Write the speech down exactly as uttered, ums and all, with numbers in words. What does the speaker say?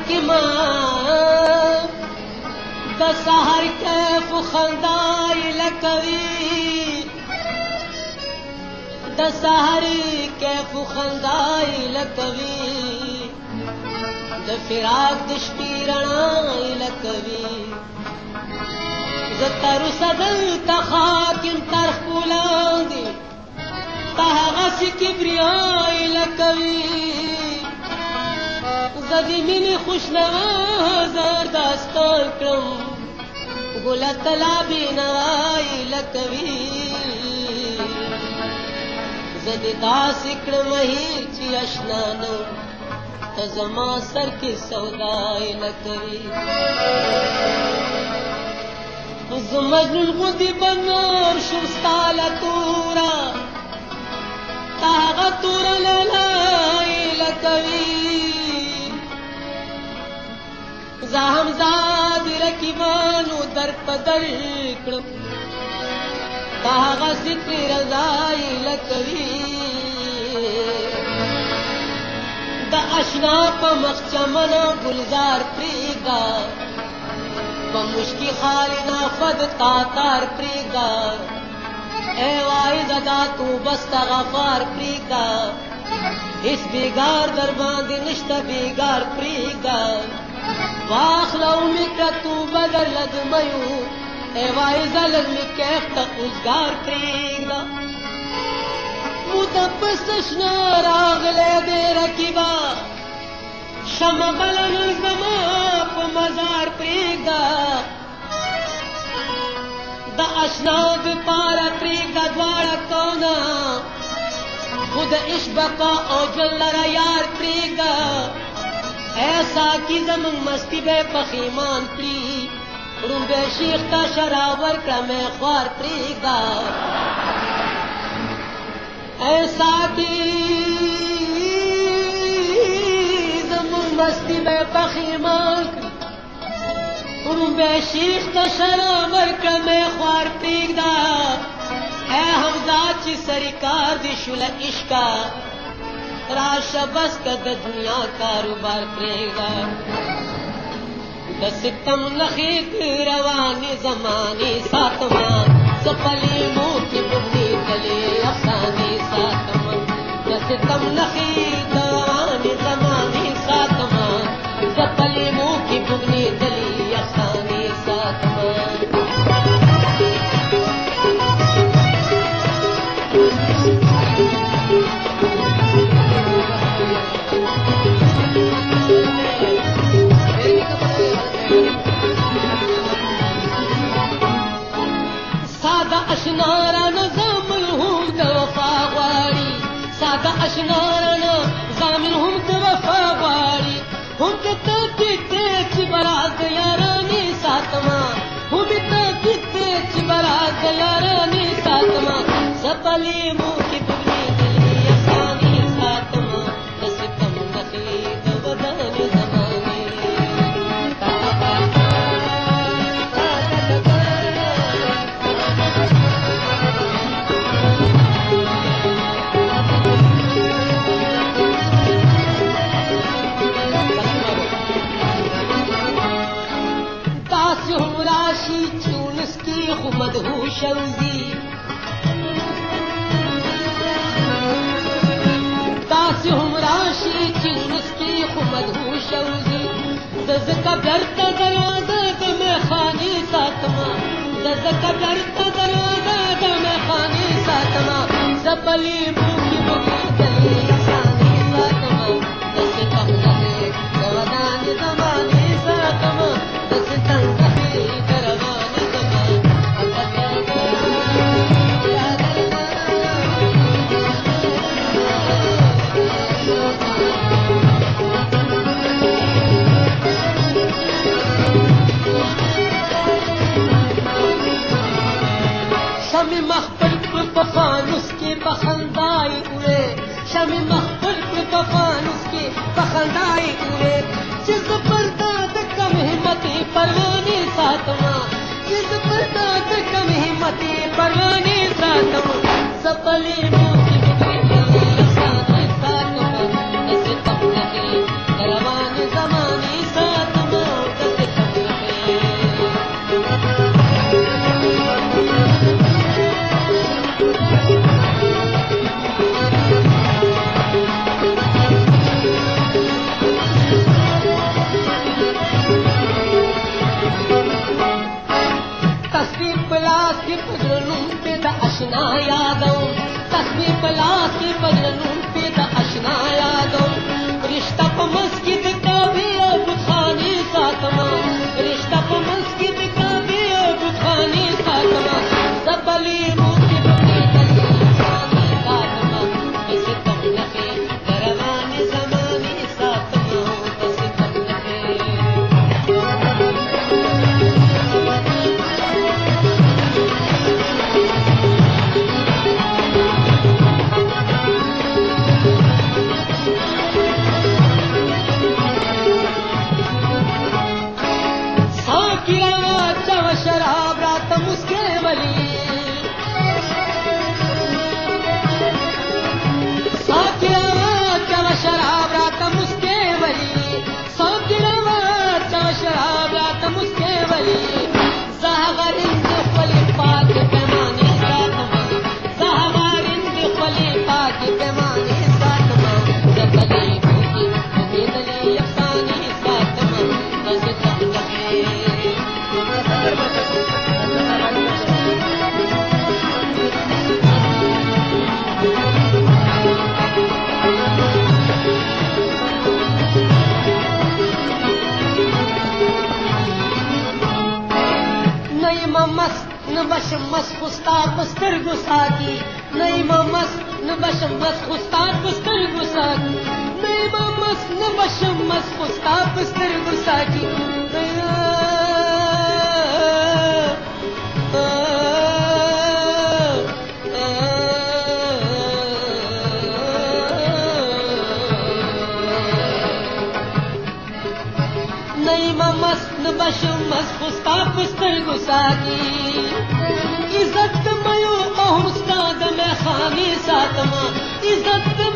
کی ماں د سحر کیف خندائی لکوی د سحر کیف خندائی لکوی د فراق د شپی رڼائی لکوی زتر صدل تخاکم ترخ بولاندی تهغس کبریائی لکوی زدی منی خوشنوا زر داستان کرم گل طلابی نوائی لکوی زدی داس کرم هیچی اشنانو تزما سر کی سودائی لکوی زمجنون خودی بنار شمستال تورا تاغا تورا للائی لکوی زاہم زادی رکیبانو در پدر کرم تاغا ذکر رضائی لکوی دا اشنا پا مخچمنا گلزار پریگا پا مشکی خالنا فد تاتار پریگا اے وائی زدا تو بستا غفار پریگا اس بیگار در باندی نشتا بیگار پریگا واخلو مکا تو بدر لدمیو اے وائی زلن مکیف تا ازگار پریگا متپسشنا راغلے دے رکیبا شم بلن زمان پا مزار پریگا دا اشناد پارا پریگا دوارا کونا خود اشبقا او جلر یار پریگا ایسا کی زمن مستی بے پخیمان پری رون بے شیخ تا شراور کرم خوار پریگا ایسا کی زمن مستی بے پخیمان رون بے شیخ تا شراور کرم خوار پریگا اے حمزہ چی سرکار دی شل عشقا راشا بس کا دا دنیا کاروبار پریگا دا ستم نخیق روانی زمانی ساتما سپلی مو کی بگنی تلی افسانی ساتما دا ستم نخیق روانی زمانی ساتما سپلی مو کی بگنی تلی افسانی ساتما اشنارا نظامن هم د وفا غواړي ساده اشنارا نظامن هم د وفا غواړي هم ته کته چې برات یارانې ساتما هم ته کته چې برات یارانې ساتما سپلې مو کې بګنی دلی اساني ساتما د ستم نخي د بدن زمانه مدهوش اوزی تاسی هم راشی چینس کی خو مدهوش اوزی دزکا برتا دروازه دم خانی ساتما دزکا برتا دروازه دم خانی ساتما زپلی موکی بگی دلی اسانی ساتما دسی تخنه دوادان زمانی ساتما دسی تنگی دروانی زمانی شمی مخبر پر پفانوس کے بخندائی ہوئے شمی مخبر پر پفانوس کے بخندائی ہوئے جس پردہ کم ہمتی پروانی ساتما جس پردہ کم ہمتی پروانی ساتما سپلی موتی بگی ساتما ساتما ایسے تب نکے روانی زمانی ساتما यादों तस्वीर पलास के बजनून पे द अशना यादों रिश्ता प मस्जिद का भी बुखानी सातमा रिश्ता प मस्जिद का भी बुखानी सातमा सबली मूर्ति बने गली सातमा इसे तब नखे रवाने ज़माने सातमा इसे तब नखे शराब रात मुस्के वली साकिरावा चव शराब रात मुस्के वली साकिरावा चव शराब रात मुस्के वली ज़हवरिंद फली पाक पैमाने सातमा ज़हवरिंद फली पाक पैमाने सातमा जबली भूखी बेदली अफसानी सातमा बस तब लगे न बशम मस खुस्ता पुस्तर गुसाकी नहीं ममस न बशम मस खुस्ता पुस्तर गुसाकी नहीं ममस न बशम मस खुस्ता पुस्तर गुसाकी नहीं ममस न बशम मस खुस्ता पुस्तर गुसाकी इज्जत मयो और उस्ताद में खानी सातमा इज्जत